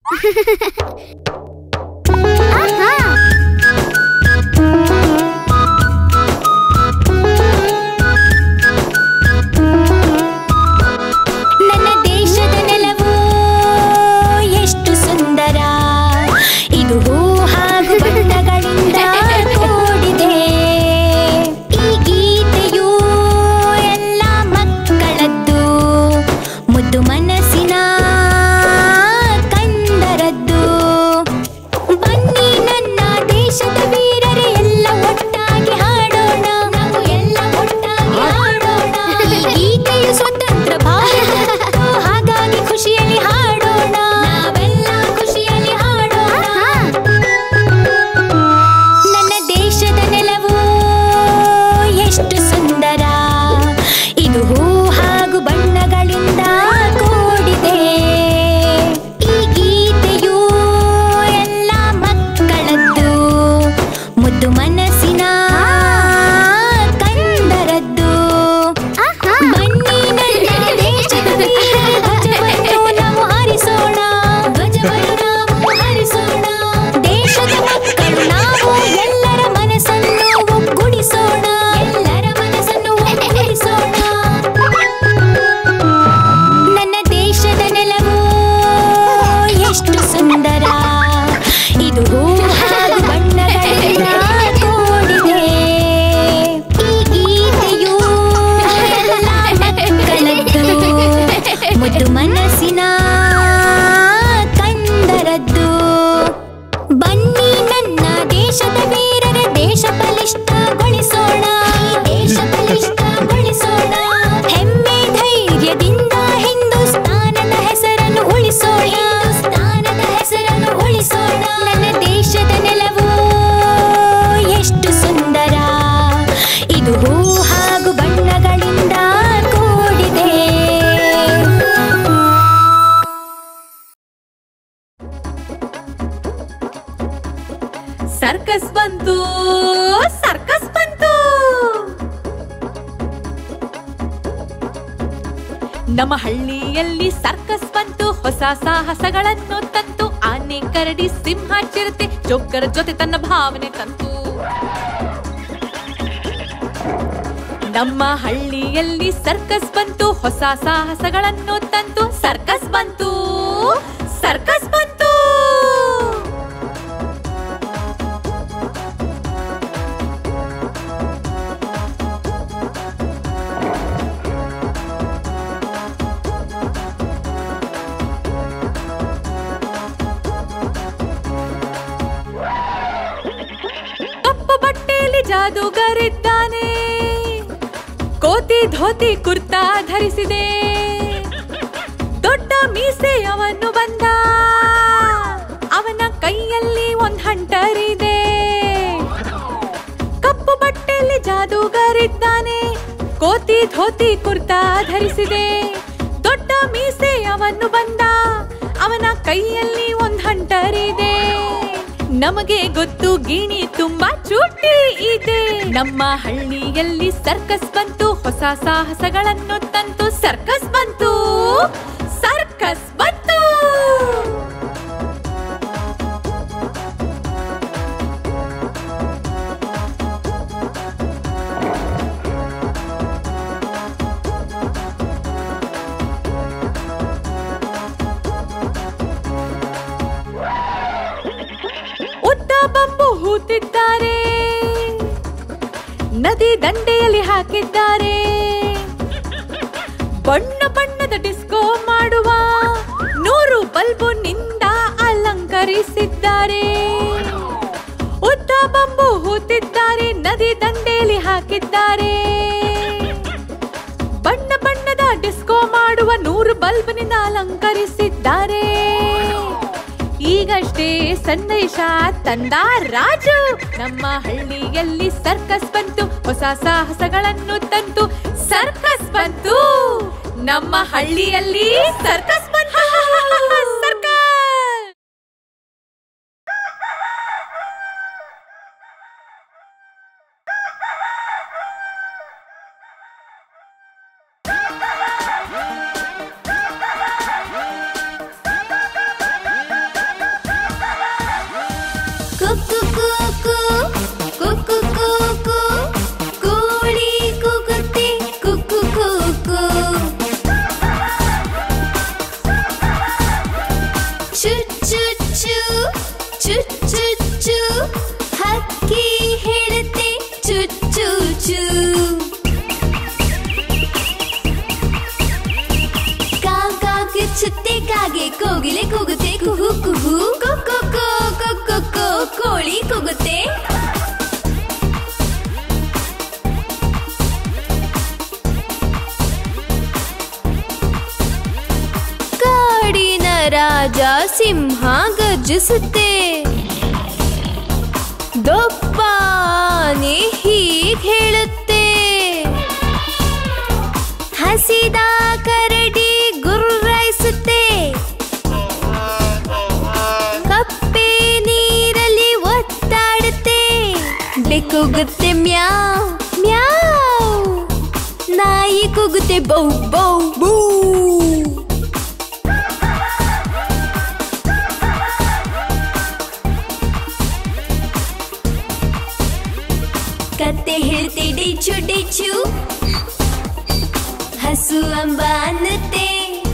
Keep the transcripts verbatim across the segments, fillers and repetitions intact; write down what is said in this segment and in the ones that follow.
ನನ್ನ ದೇಶದ ನೆಲವು ಎಷ್ಟು ಸುಂದರ, ಇದು ಹೂ ಹಾಗೂ ಬಣ್ಣಗಳಿಂದ ಕೂಡಿದೆ. ಈ ಗೀತೆಯು ಎಲ್ಲ ಮಕ್ಕಳದ್ದು, ಮುದ್ದು ಮನಸ್ಸಿನ ಕಂದರದ್ದು. ಬನ್ನಿ ನನ್ನ ದೇಶದ ವೀರರೇ ಎಲ್ಲ ಒಟ್ಟಾಗಿ ಹಾಡೋಣ, ನಾವು ಎಲ್ಲ ಒಟ್ಟಾಗಿ ಹಾಡೋಣ. ಈ ಗೀತೆಯು ಸ್ವತಂತ್ರ ಭಾರತ, ಹಾಗಾಗಿ ಖುಷಿಯಲ್ಲಿ ಹಾಡೋಣ, ನಾವೆಲ್ಲ ಖುಷಿಯಲ್ಲಿ ಹಾಡೋಣ. ನನ್ನ ದೇಶದ ನೆಲವು ಎಷ್ಟು ಸುಂದರ, ಇದು ಹೂ ಹಾಗೂ ಬಣ್ಣಗಳಿಂದ ಕೂಡಿದೆ. ಈ ಗೀತೆಯು ಎಲ್ಲ ಮಕ್ಕಳದ್ದು, ಮುದ್ದು ಮನಸ್ಸಿನ ಕಂದರದ್ದು. ಬನ್ನಿ ನನ್ನ ದೇಶದ ವೀರರ ಧ್ವಜವನ್ನು ನಾವು ಹಾರಿಸೋಣ, ಧ್ವಜವನ್ನು ನಾವು ಹಾರಿಸೋಣ. ದೇಶದ ಮಕ್ಕಳು ನಾವು ಎಲ್ಲರ ಮನಸ್ಸನ್ನು ಒಗ್ಗೂಡಿಸೋಣ, ಎಲ್ಲರ ಮನಸ್ಸನ್ನು ಒಗ್ಗೂಡಿಸೋಣ. ನನ್ನ ದೇಶದ ನೆಲವು ಎಷ್ಟು ಸುಂದರ, ಇದು ಹೂ ಹಾಗೂ ಬಣ್ಣಗಳಿಂದ ಕೂಡಿದೆ. ಈ ಗೀತೆಯು ಎಲ್ಲ ಮಕ್ಕಳದ್ದು, ಮುದ್ದು ಮನಸ್ಸಿನ ಕಂದರದ್ದು. ಬನ್ನಿ ನನ್ನ ದೇಶದ ವೀರರ ದೇಶ ಬಲಿಷ್ಠಗೊಳಿಸೋಣ, ದೇಶ ಬಲಿಷ್ಠಗೊಳಿಸೋಣ. ಹೆಮ್ಮೆ ಧೈರ್ಯದಿಂದ ಹಿಂದೂಸ್ತಾನದ ಹೆಸರನ್ನು ಉಳಿಸೋಣ, ಹಿಂದೂಸ್ತಾನದ ಹೆಸರನ್ನು ಉಳಿಸೋಣ. ನನ್ನ ದೇಶದ ನೆಲವು ಎಷ್ಟು ಸುಂದರ, ಇದು ಹೂ ಹಾಗೂ ಬಣ್ಣಗಳಿಂದ ಕೂಡಿದೆ. ಸರ್ಕಸ್ ಬಂತು, ಸರ್ಕಸ್ ಬಂತು. ನಮ್ಮ ಹಳ್ಳಿಯಲ್ಲಿ ಸರ್ಕಸ್ ಬಂತು, ಹೊಸ ಸಾಹಸಗಳನ್ನು ತಂತು. ಆನೆ, ಕರಡಿ, ಸಿಂಹ, ಚಿರತೆ, ಜೋಕರ ಜೊತೆ ತನ್ನ ಭಾವನೆ ತಂತು. ನಮ್ಮ ಹಳ್ಳಿಯಲ್ಲಿ ಸರ್ಕಸ್ ಬಂತು, ಹೊಸ ಸಾಹಸಗಳನ್ನು ತಂತು. ಸರ್ಕಸ್ ಬಂತು, ಸರ್ಕಸ್ ಬಂತು. ಕಪ್ಪು ಬಟ್ಟೆಯಲ್ಲಿ ಜಾದೂಗರಿದ್ದಾನೆ, ಕೋತಿ ಧೋತಿ ಕುರ್ತಾ ಧರಿಸಿದೆ. ದೊಡ್ಡ ಮೀಸೆ ಅವನು ಬಂದ, ಅವನ ಕೈಯಲ್ಲಿ ಒಂದ್ ಹಂಟರಿದೆ. ಕಪ್ಪು ಬಟ್ಟೆಯಲ್ಲಿ ಜಾದೂಗರಿದ್ದಾನೆ, ಕೋತಿ ಧೋತಿ ಕುರ್ತಾ ಧರಿಸಿದೆ. ದೊಡ್ಡ ಮೀಸೆ ಅವನು ಬಂದ, ಅವನ ಕೈಯಲ್ಲಿ ಒಂದ್ ಹಂಟರಿದೆ. ನಮಗೆ ಗೊತ್ತು ಗಿಣಿ ತುಂಬಾ ಚೂಟಿ ಇದೆ. ನಮ್ಮ ಹಳ್ಳಿಯಲ್ಲಿ ಸರ್ಕಸ್ ಬಂತು, ಹೊಸ ಸಾಹಸಗಳನ್ನು ತಂತು. ಸರ್ಕಸ್ ಬಂತು, ಸರ್ಕಸ್ ಬಂತು. ಉದ್ದ ಬಂಬು ಹೂತಿದ್ದಾರೆ, ನದಿ ದಂಡೆಯಲ್ಲಿ ಹಾಕಿದ್ದಾರೆ. ಬಣ್ಣ ಬಣ್ಣದ ಡಿಸ್ಕೋ ಮಾಡುವ ನೂರು ಬಲ್ಬುನಿಂದ ಅಲಂಕರಿಸಿದ್ದಾರೆ. ಉದ್ದ ಬಂಬು ಹೂತಿದ್ದಾರೆ, ನದಿ ದಂಡೆಯಲ್ಲಿ ಹಾಕಿದ್ದಾರೆ. ಬಣ್ಣ ಬಣ್ಣದ ಡಿಸ್ಕೋ ಮಾಡುವ ನೂರು ಬಲ್ಬ್ನಿಂದ ಅಲಂಕರಿಸಿದ್ದಾರೆ. ಈಗಷ್ಟೇ ಸಂದೇಶ ತಂದ ರಾಜು, ನಮ್ಮ ಹಳ್ಳಿಯಲ್ಲಿ ಸರ್ಕಸ್ ಬಂತು, ಹೊಸ ಸಾಹಸಗಳನ್ನು ತಂತು. ಸರ್ಕಸ್ ಬಂತು, ನಮ್ಮ ಹಳ್ಳಿಯಲ್ಲಿ ಸರ್ಕಸ್ ಬಂತು. ಸರ್ಕಸ್. ಚು ಚು ಚು ಚು ಚು ಚು ಹಕ್ಕಿ ಹೇಳುತ್ತೆ ಚು ಚು ಚು ಚುತ್ತೆ ಕಾಗೆ ಕೋಗಿಲೆ ಕೂಗುತ್ತೆ ಕುಹು ಕುಹು ಕೊಕ್ಕೊ ಕೊಕ್ಕೊ ಕೋಳಿ ಕೂಗುತ್ತೆ ಕಾಡಿನ ರಾಜ ಸಿಂಹ ಗರ್ಜಿಸುತ್ತೆ ದೊಪ್ಪಾನೆ ಹೀಗ್ ಹೇಳುತ್ತೆ ಹಸಿದ ಕರಡಿ ಗುರ್ರಾಯಿಸುತ್ತೆ ಕಪ್ಪೆ ನೀರಲ್ಲಿ ಒತ್ತಾಡುತ್ತೆ ಬೆಕ್ಕುಗುತ್ತೆ ಮ್ಯಾವ್ ಮ್ಯಾವ್ ನಾಯಿ ಕೂಗುತ್ತೆ ಬೌ ಬೌ ಬೂ ಕತ್ತೆ ಹೇಳ್ತೆ ಡಿಚು ಡಿಚು ಹಸು ಅಂಬ ಅನ್ನುತ್ತೆ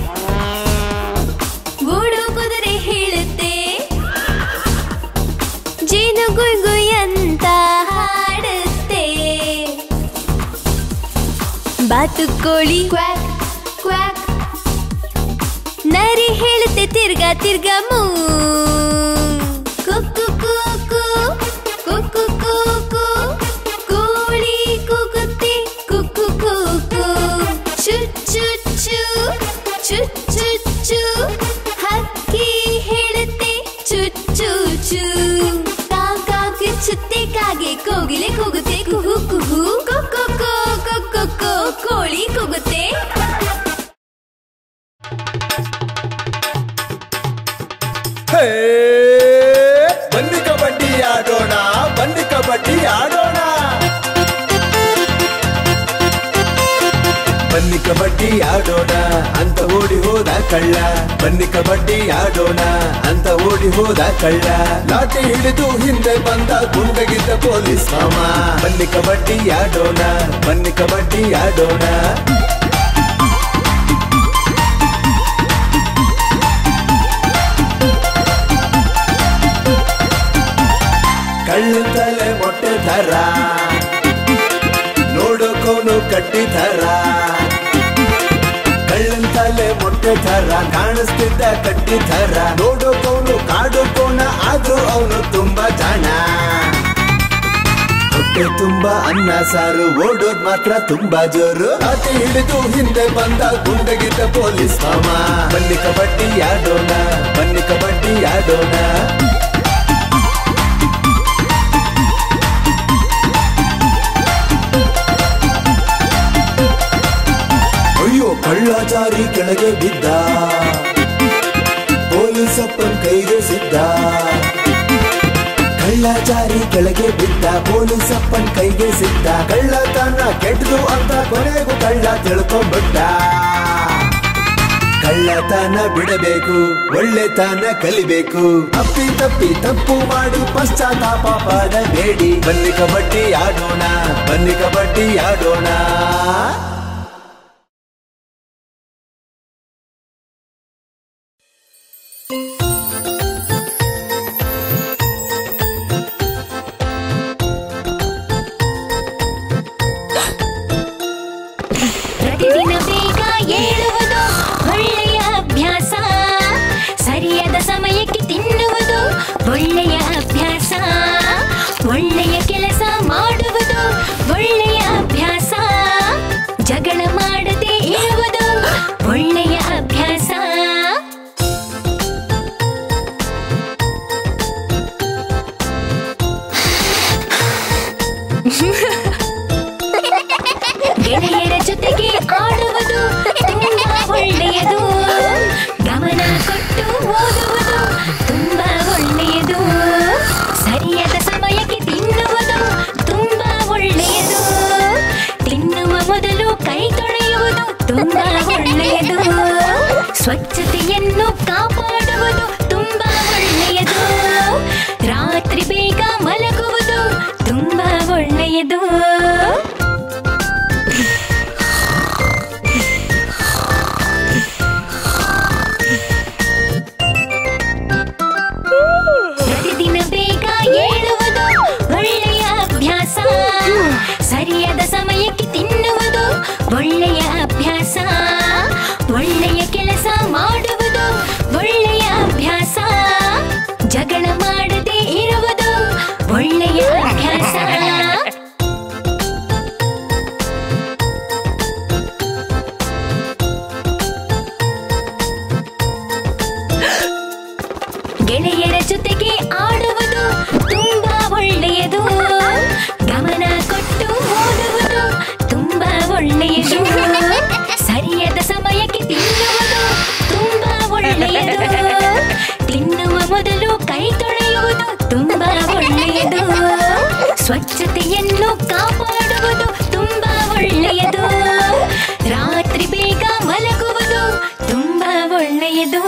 ಗೂಡು ಕುದುರೆ ಹೇಳುತ್ತೆ ಜೇನು ಗುಯ್ ಗುಯ್ ಅಂತ ಹಾಡುತ್ತೆ ಬಾತುಕೋಳಿ ಕ್ವಾಕ್ ಕ್ವಾಕ್ ನರಿ ಹೇಳುತ್ತೆ ತಿರ್ಗಾ ತಿರ್ಗಾ ಮೂ ಕುಕ್ಕು ಕೂಕು ಕುಕ್ಕು ಕೂಕು ಕೋಳಿ ಕೂಗುತ್ತೆ ಕುಕ್ಕು ಕೂಕು ಚು ಚು ಚು ಚು ಚು ಚು ಹಕ್ಕಿ ಹೇಳುತ್ತೆ ಚು ಚು ಚು ಕಾಗೆ ಚುತ್ತೆ ಕಾಗೆ ಕೋಗಿಲೆ ಕೂಗುತ್ತೆ ಕುಹು ಕುಹು ಕೊಕ್ಕೊ ಕೊಕ್ಕೊ ಕೋಳಿ ಕೂಗುತ್ತೆ ಬನ್ನಿ ಕಬಡ್ಡಿ ಆಡೋಣ ಬನ್ನಿ ಕಬಡ್ಡಿ ಆಡೋಣ ಬನ್ನಿ ಕಬಡ್ಡಿ ಆಡೋಣ ಅಂತ ಓಡಿ ಹೋದ ಕಳ್ಳ ಬನ್ನಿ ಕಬಡ್ಡಿ ಆಡೋಣ ಅಂತ ಓಡಿ ಹೋದ ಕಳ್ಳ ಲಾಠಿ ಹಿಡಿದು ಹಿಂದೆ ಬಂದ ಗುಂಡಗಿದ್ದ ಪೊಲೀಸ್ ಮಾಮ ಬನ್ನಿ ಕಬಡ್ಡಿ ಆಡೋಣ ಬನ್ನಿ ಕಬಡ್ಡಿ ಆಡೋಣ ಕಳ್ಳ ತಲೆ ಮೊಟ್ಟೆ ಧರ ನೋಡೋಕೋನು ಕಟ್ಟಿ ಧರ ಕಳ್ಳನ್ ತಲೆ ಮೊಟ್ಟೆ ಧರ ಕಾಣಿಸ್ತಿದ್ದ ಕಟ್ಟಿ ಧರ ನೋಡೋಕೋನು ಕಾಡೋಕೋನ ಆದ್ರೂ ಅವನು ತುಂಬಾ ಜಾಣ ಹೊಟ್ಟೆ ತುಂಬಾ ಅನ್ನ ಸಾರು ಓಡೋದ್ ಮಾತ್ರ ತುಂಬಾ ಜೋರು ಲಾಠಿ ಹಿಡಿದು ಹಿಂದೆ ಬಂದ ಗುಂಡಗಿದ್ದ ಪೊಲೀಸ್ ಮಾಮ ಬನ್ನಿ ಕಬಡ್ಡಿ ಆಡೋಣ ಬನ್ನಿ ಕಬಡ್ಡಿ ಆಡೋಣ ಅಯ್ಯೋ ಕಳ್ಳಾಚಾರಿ ಕೆಳಗೆ ಬಿದ್ದ ಪೊಲೀಸಪ್ಪನ್ ಕೈಗೆ ಸಿದ್ದ ಕಳ್ಳಾಚಾರಿ ಕೆಳಗೆ ಬಿದ್ದ ಪೊಲೀಸಪ್ಪನ್ ಕೈಗೆ ಸಿದ್ದ ಕಳ್ಳತನ ಕೆಟ್ಟದು ಅಂತ ಕೊನೆಗೂ ಕಳ್ಳ ತಿಳ್ಕೊಂಡ್ಬಿಟ್ಟ ಕಳ್ಳತನ ಬಿಡಬೇಕು ಒಳ್ಳೆತನ ಕಲಿಬೇಕು ಅಪ್ಪಿ ತಪ್ಪಿ ತಪ್ಪು ಮಾಡಿ ಪಶ್ಚಾತ್ತಾಪ ಪಡಬೇಡಿ ಬನ್ನಿ ಕಬಡ್ಡಿ ಆಡೋಣ ಬನ್ನಿ ಕಬಡ್ಡಿ ಆಡೋಣ ಪ್ರತಿದಿನ ಬೇಗ ಏಳುವುದು ಒಳ್ಳೆಯ ಅಭ್ಯಾಸ ಸರಿಯಾದ ಸಮಯಕ್ಕೆ ತಿನ್ನುವುದು ಒಳ್ಳೆಯ ಅಭ್ಯಾಸ ಒಳ್ಳೆಯ ಕೆಲಸ ಮಾಡುವುದು ಒಳ್ಳೆಯ ಅಭ್ಯಾಸ ಗೆಳೆಯರ ಜೊತೆಗೆ ಆಡುವುದು ತುಂಬಾ ಒಳ್ಳೆಯದು. ಗಮನ ಕೊಟ್ಟು ಓದುವುದು ತುಂಬಾ ಒಳ್ಳೆಯದು. ಸರಿಯಾದ ಸಮಯಕ್ಕೆ ತಿನ್ನುವುದು ತುಂಬಾ ಒಳ್ಳೆಯದು. ತಿನ್ನುವ ಮೊದಲು ಕೈ ತೊಳೆಯುವುದು ತುಂಬಾ ಒಳ್ಳೆಯದು. ಸ್ವಚ್ಛತೆಯನ್ನು ಕಾಪಾಡುವುದು ತುಂಬಾ ಒಳ್ಳೆಯದು. ರಾತ್ರಿ ಬೇಗ ಮಲಗುವುದು ತುಂಬಾ ಒಳ್ಳೆಯದು.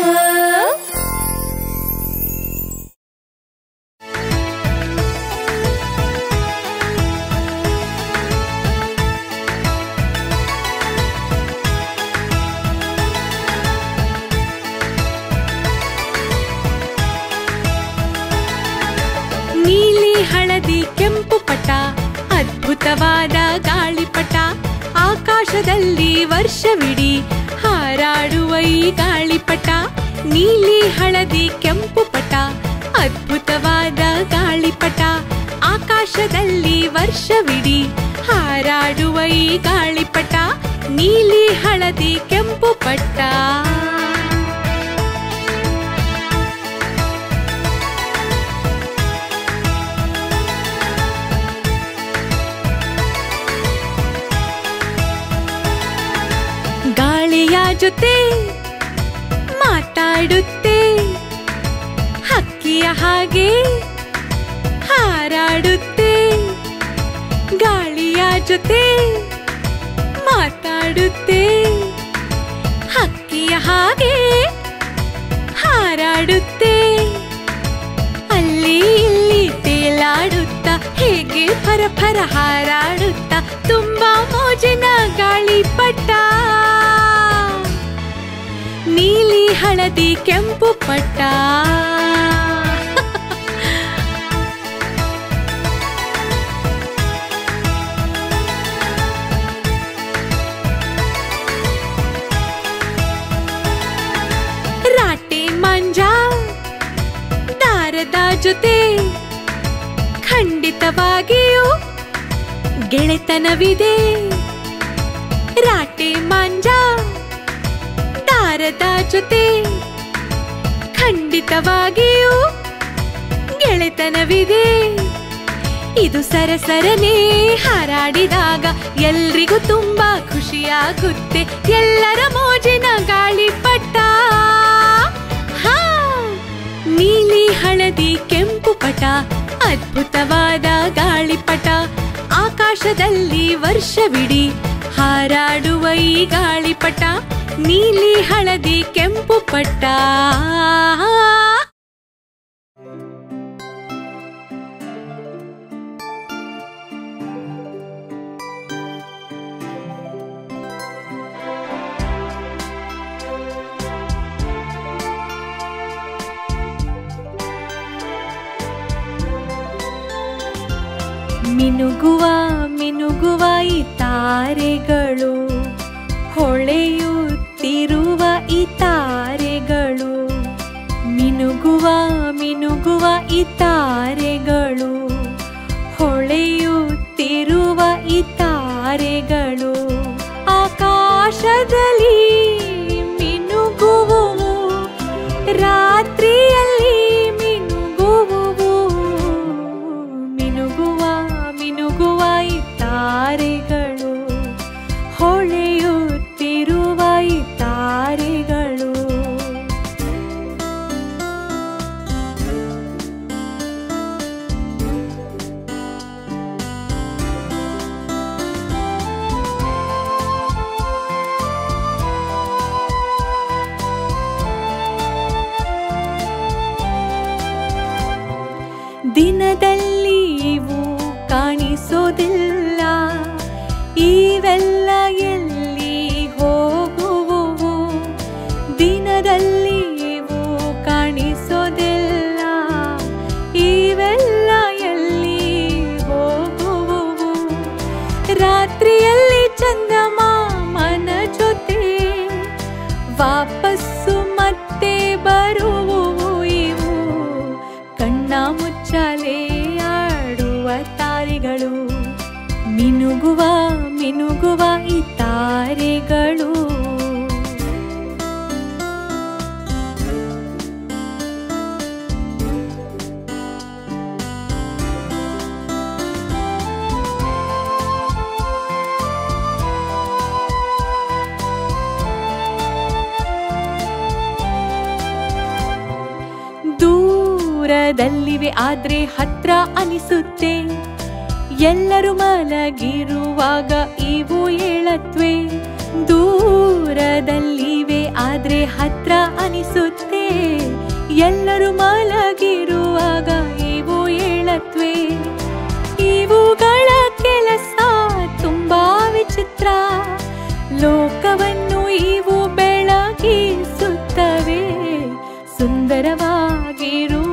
ನೀಲಿ ಹಳದಿ ಕೆಂಪು ಪಟ, ಅದ್ಭುತವಾದ ಗಾಳಿಪಟ. ಆಕಾಶದಲ್ಲಿ ವರ್ಷವಿಡೀ ಹಾರಾಡುವ ಈ ಗಾಳಿಪಟ. ನೀಲಿ ಹಳದಿ ಕೆಂಪು ಪಟ, ಅದ್ಭುತವಾದ ಗಾಳಿಪಟ. ಆಕಾಶದಲ್ಲಿ ವರ್ಷವಿಡೀ ಹಾರಾಡುವ ಈ ಗಾಳಿಪಟ. ನೀಲಿ ಹಳದಿ ಕೆಂಪು ಪಟ. ಗಾಳಿಯ ಜೊತೆ ಮಾತಾಡುತ್ತೆ, ಹಕ್ಕಿಯ ಹಾಗೆ ಹಾರಾಡುತ್ತೆ. ಗಾಳಿಯ ಜೊತೆ ಮಾತಾಡುತ್ತೆ, ಹಕ್ಕಿಯ ಹಾಗೆ ಹಾರಾಡುತ್ತೆ. ಅಲ್ಲಿ ಇಲ್ಲಿ ತೇಲಾಡುತ್ತಾ ಹೇಗೆ ಫರಫರ ಹಾರಾಡುತ್ತಾ ತುಂಬಾ ಮೋಜಿನ ಗಾಳಿಪಟ. ನೀಲಿ ಹಳದಿ ಕೆಂಪು ಪಟ. ರಾಟೆ ಮಂಜ ದಾರದ ಜೊತೆ ಖಂಡಿತವಾಗಿಯೂ ಗೆಳೆತನವಿದೆ. ರಾಟೆ ಮಂಜ ದಾರದ ಜೊತೆ ಖಂಡಿತವಾಗಿಯೂ ಗೆಳೆತನವಿದೆ. ಇದು ಸರಸರನೆ ಹಾರಾಡಿದಾಗ ಎಲ್ರಿಗೂ ತುಂಬಾ ಖುಷಿಯಾಗುತ್ತೆ. ಎಲ್ಲರ ಮೋಜಿನ ಗಾಳಿಪಟ. ಹಾ, ನೀಲಿ ಹಳದಿ ಕೆಂಪು ಪಟ, ಅದ್ಭುತವಾದ ಗಾಳಿಪಟ. ಆಕಾಶದಲ್ಲಿ ವರ್ಷವಿಡೀ ಹಾರಾಡುವ ಈ ಗಾಳಿಪಟ. ನೀಲಿ ಹಳದಿ ಕೆಂಪು ಪಟ. ಮಿನುಗುವ ಮಿನುಗುವ ಈ ತಾರೆಗಳು, ಹೊಳೆಯುತ್ತಿರುವ ಈ ತಾರೆಗಳು. ಮಿನುಗುವ ಮಿನುಗುವ ಈ ತಾರೆಗಳು, ಹೊಳೆಯುತ್ತಿರುವ ಈ ತಾರೆಗಳು. ಆಕಾಶದಲ್ಲಿ ಮಿನುಗುವುವು, ರಾತ್ರಿಯಲ್ಲಿ ಮಿನುಗುವುವು. ಮಿನುಗುವ ಮಿನುಗುವ ಈ ತಾರೆಗಳು, ಹೊಳೆಯುತ್ತಿರುವ ಈ ತಾರೆಗಳು. ದಿನದಲ್ಲಿ ಇವು ಕಾಣಿಸೋದಿಲ್ಲ, ಇವೆಲ್ಲ ಎಲ್ಲಿ ಹೋಗುವುವು. ದಿನದಲ್ಲಿ ಇವು ಕಾಣಿಸೋದಿಲ್ಲ, ಇವೆಲ್ಲ ಎಲ್ಲಿ ಹೋಗುವುವು. ರಾತ್ರಿಯಲ್ಲಿ ಚಂದಮಾಮನ ಜೊತೆ ವಾಪಸ್ಸು ಮತ್ತೆ ಬರುವುವು ಇವು. ಕಣ್ಣ ಮುಚ್ಚಾಲೆ ಆಡುವ ತಾರೆಗಳು, ಮಿನುಗುವ ಮಿನುಗುವ ಈ ತಾರೆಗಳು. ದೂರದಲ್ಲಿವೆ ಆದ್ರೆ ಹತ್ರ ಅನಿಸುತ್ತೆ ಎಲ್ಲರೂ ಮಲಗಿರುವಾಗ ಇವು ಏಳತ್ವೆ ದೂರದಲ್ಲಿವೆ ಆದ್ರೆ ಹತ್ರ ಅನಿಸುತ್ತೆ ಎಲ್ಲರೂ ಮಲಗಿರುವಾಗ ಇವು ಏಳತ್ವೆ ಇವುಗಳ ಕೆಲಸ ತುಂಬಾ ವಿಚಿತ್ರ ಲೋಕವನ್ನು ಇವು ಬೆಳಗಿಸುತ್ತವೆ ಸುಂದರವಾಗಿರು